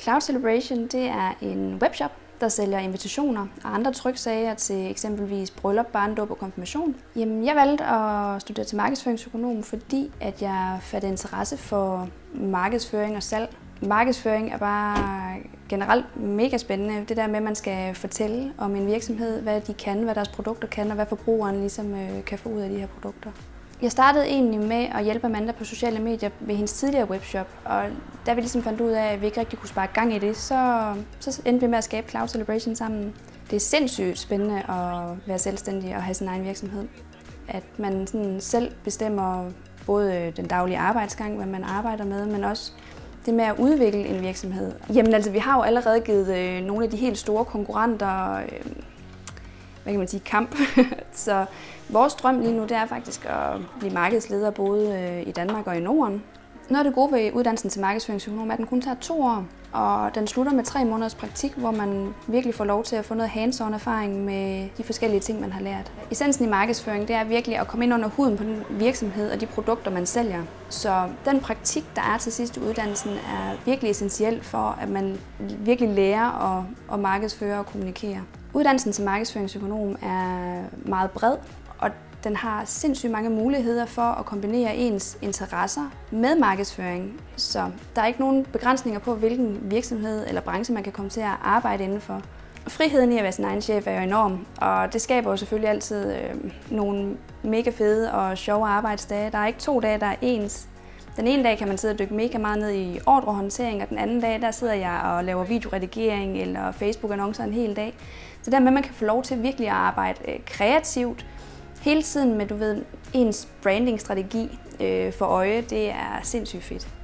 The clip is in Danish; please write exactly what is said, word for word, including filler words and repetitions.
Cloud Celebration det er en webshop, der sælger invitationer og andre tryksager til eksempelvis bryllup, barndåb og konfirmation. Jamen, jeg valgte at studere til markedsføringsøkonom, fordi at jeg fattede interesse for markedsføring og salg. Markedsføring er bare generelt mega spændende. Det der med, at man skal fortælle om en virksomhed, hvad de kan, hvad deres produkter kan, og hvad forbrugeren ligesom kan få ud af de her produkter. Jeg startede egentlig med at hjælpe Amanda på sociale medier ved hendes tidligere webshop, og da vi ligesom fandt ud af, at vi ikke rigtig kunne sparke gang i det, så, så endte vi med at skabe Cloud Celebration sammen. Det er sindssygt spændende at være selvstændig og have sin egen virksomhed. At man sådan selv bestemmer både den daglige arbejdsgang, hvad man arbejder med, men også det med at udvikle en virksomhed. Jamen altså, vi har jo allerede givet øh, nogle af de helt store konkurrenter øh, hvad kan man sige, kamp. Så vores drøm lige nu, det er faktisk at blive markedsleder både i Danmark og i Norden. Noget af det gode ved uddannelsen til markedsføringsøkonom er, at den kun tager to år, og den slutter med tre måneders praktik, hvor man virkelig får lov til at få noget hands-on erfaring med de forskellige ting, man har lært. Essensen i markedsføring, det er virkelig at komme ind under huden på den virksomhed og de produkter, man sælger. Så den praktik, der er til sidst i uddannelsen, er virkelig essentiel for, at man virkelig lærer at, at markedsføre og kommunikere. Uddannelsen til markedsføringsøkonom er meget bred, og den har sindssygt mange muligheder for at kombinere ens interesser med markedsføring. Så der er ikke nogen begrænsninger på, hvilken virksomhed eller branche man kan komme til at arbejde indenfor. Friheden i at være sin egen chef er jo enorm, og det skaber jo selvfølgelig altid øh, nogle mega fede og sjove arbejdsdage. Der er ikke to dage, der er ens. Den ene dag kan man sidde og dykke mega meget ned i ordrehåndtering, og den anden dag der sidder jeg og laver videoredigering eller Facebook-annoncer en hel dag. Så dermed man kan få lov til virkelig at arbejde kreativt hele tiden med, du ved, ens brandingstrategi øh, for øje, det er sindssygt fedt.